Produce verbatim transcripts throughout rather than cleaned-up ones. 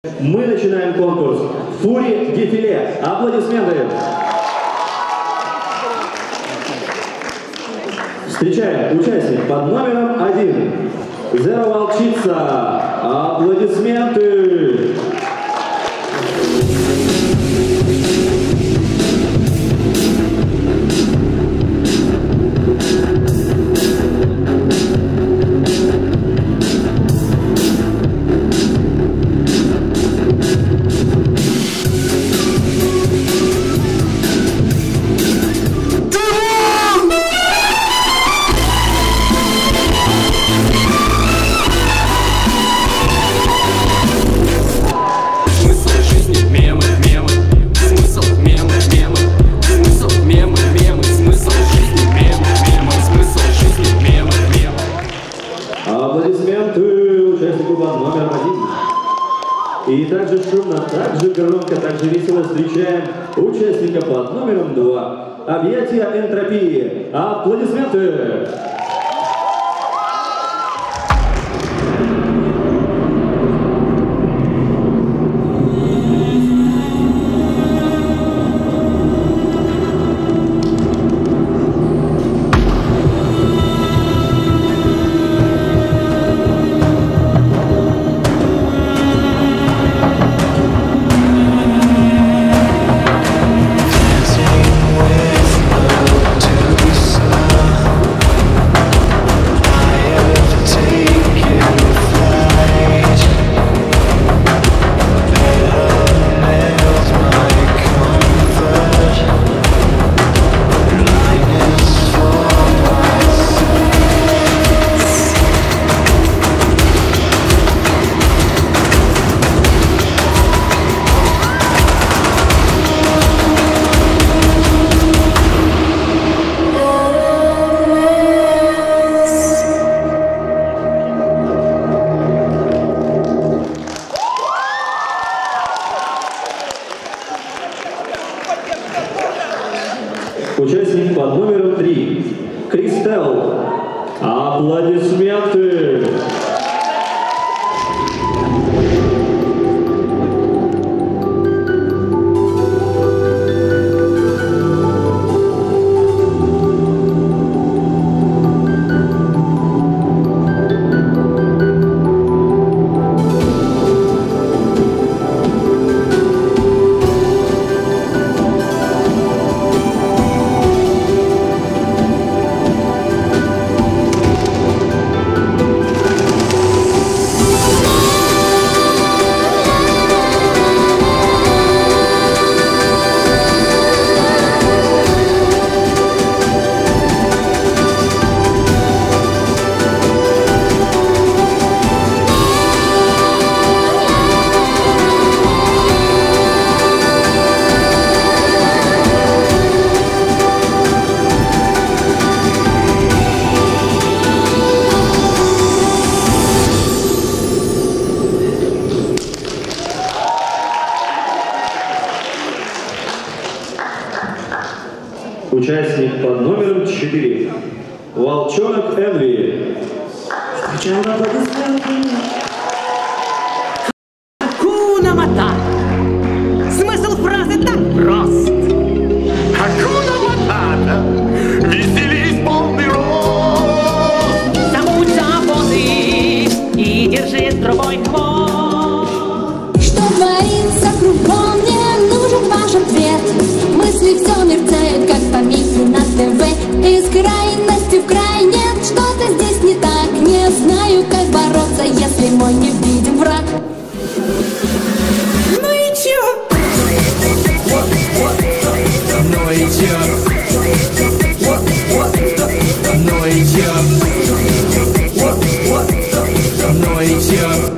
Мы начинаем конкурс «Фури дефиле». Аплодисменты. Встречаем участник под номером один. Зеро Волчица. Аплодисменты. Аплодисменты участнику под номером один. И также шумно, также громко, также весело встречаем участника под номером два. Объятия энтропии. Аплодисменты. Участник под номером три. Кристел. Аплодисменты. Участник под номером четыре. Волчонок Энви. Встречаем аплодисменты. Хакуна Матата. Смысл фразы так прост. Хакуна Матата. Веселись полный рост. Забудь заботы и держи с трубой хвост. Что творится кругом, мне нужен ваш ответ. Мысли все мерцают, как помехи на ТВ. Из крайности в край нет, что-то здесь не так. Не знаю, как бороться, если мой невидим враг. Ну и чё? Ну и чё? Ну и чё? Ну и чё?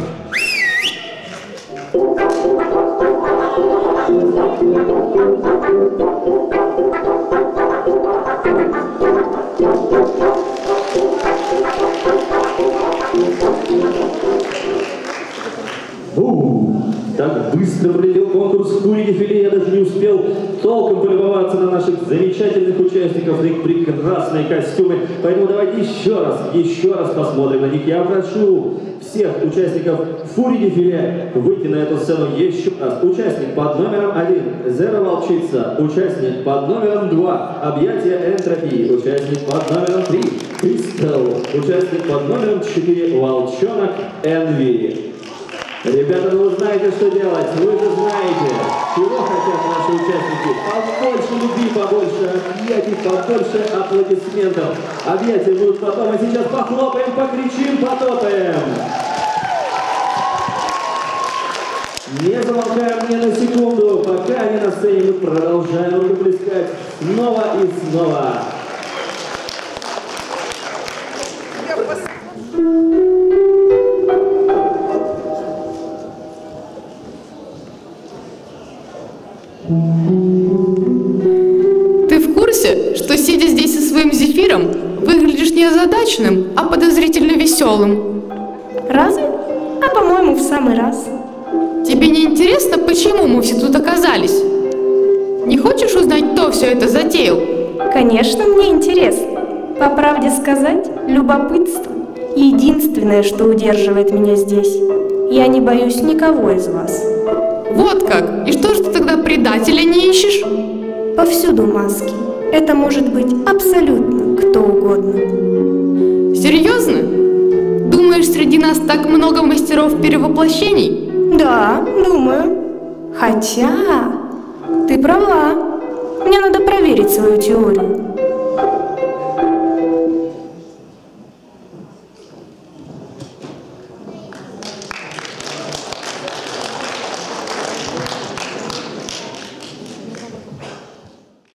У-у-у. Так быстро пролетел конкурс «Фурия дефиле», я даже не успел толком полюбоваться на наших замечательных участников, на их прекрасные костюмы. Поэтому давайте еще раз, еще раз посмотрим на них. Я прошу всех участников «Фурии дефиле» выйти на эту сцену еще раз. Участник под номером один – Зеро Волчица. Участник под номером два – Объятия Энтропии. Участник под номером три – Кристалл. Участник под номером четыре – Волчонок Энви. Ребята, ну вы знаете, что делать, вы же знаете, чего хотят наши участники. Побольше любви, побольше объятий, побольше аплодисментов. Объятия будут потом, а сейчас похлопаем, покричим, потопаем. Не замолкаем ни на секунду, пока они на сцене, мы продолжаем рукоплескать снова и снова. Ты в курсе, что, сидя здесь со своим зефиром, выглядишь не озадаченным, а подозрительно веселым? Разве? А по-моему, в самый раз. Тебе не интересно, почему мы все тут оказались? Не хочешь узнать, кто все это затеял? Конечно, мне интересно. По правде сказать, любопытство — единственное, что удерживает меня здесь. Я не боюсь никого из вас. Вот как? И что же ты тогда предателя не ищешь? Повсюду маски. Это может быть абсолютно кто угодно. Серьезно? Думаешь, среди нас так много мастеров перевоплощений? Да, думаю. Хотя, ты права. Мне надо проверить свою теорию.